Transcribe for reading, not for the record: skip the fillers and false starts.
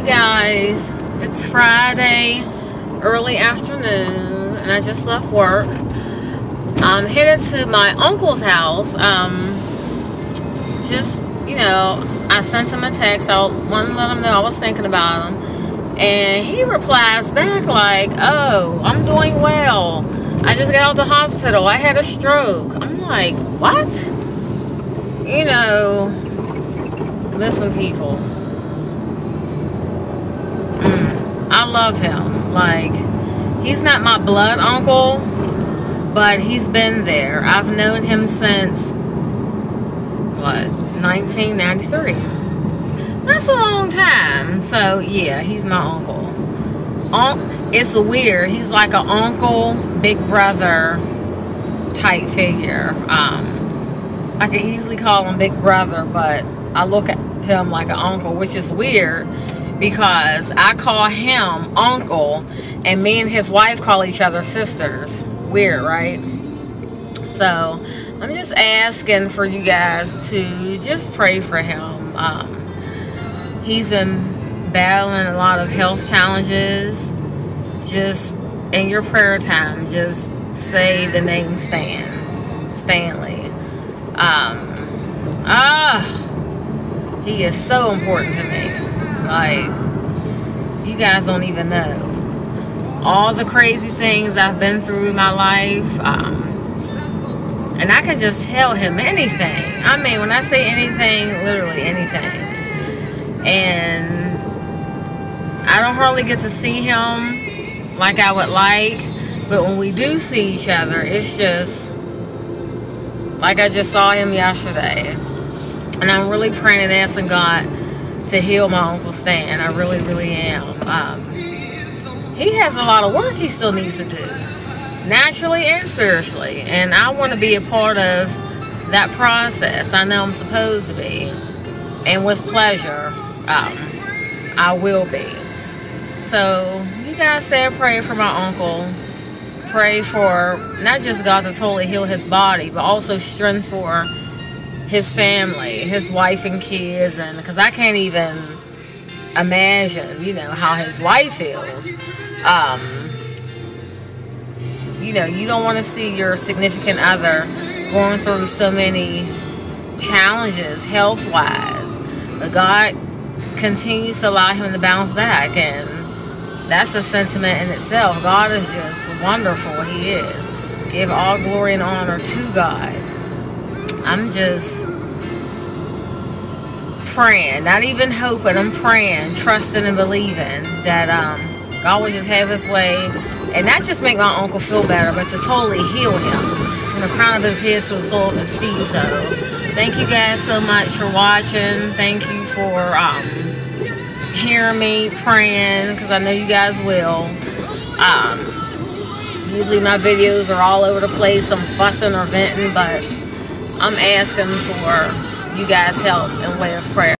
Guys, it's Friday, early afternoon, and I just left work. I'm headed to my uncle's house. I sent him a text. I wanted to let him know I was thinking about him, and he replies back like, "Oh, I'm doing well. I just got out of the hospital. I had a stroke." I'm like, what? Listen, people. I love him. Like, he's not my blood uncle, but he's been there. I've known him since, 1993. That's a long time. So, yeah, he's my uncle. It's weird. He's like an uncle, big brother type figure. I could easily call him big brother, but I look at him like an uncle, which is weird because I call him uncle and me and his wife call each other sisters. Weird, right? So I'm just asking for you guys to just pray for him. He's been battling a lot of health challenges. Just in your prayer time, just say the name Stanley. He is so important to me. Like, you guys don't even know all the crazy things I've been through in my life. And I can just tell him anything. I mean, when I say anything, literally anything. And I don't hardly get to see him like I would like, but when we do see each other, it's just like I just saw him yesterday. And I'm really praying and asking God to heal my Uncle Stan. I really, really am. He has a lot of work he still needs to do, naturally and spiritually. And I want to be a part of that process. I know I'm supposed to be. And with pleasure, I will be. So, you guys say a prayer for my uncle. Pray for not just God to totally heal his body, but also strength for his family, his wife and kids, and because I can't even imagine, how his wife feels. You don't want to see your significant other going through so many challenges health-wise, but God continues to allow him to bounce back, and that's a sentiment in itself. God is just wonderful. He is. Give all glory and honor to God. I'm just praying, not even hoping, I'm praying, trusting and believing that God will just have his way and not just make my uncle feel better, but to totally heal him from the crown of his head to the sole of his feet. So thank you guys so much for watching. Thank you for hearing me praying, because I know you guys will. Usually my videos are all over the place. I'm fussing or venting, but I'm asking for you guys' help in way of prayer.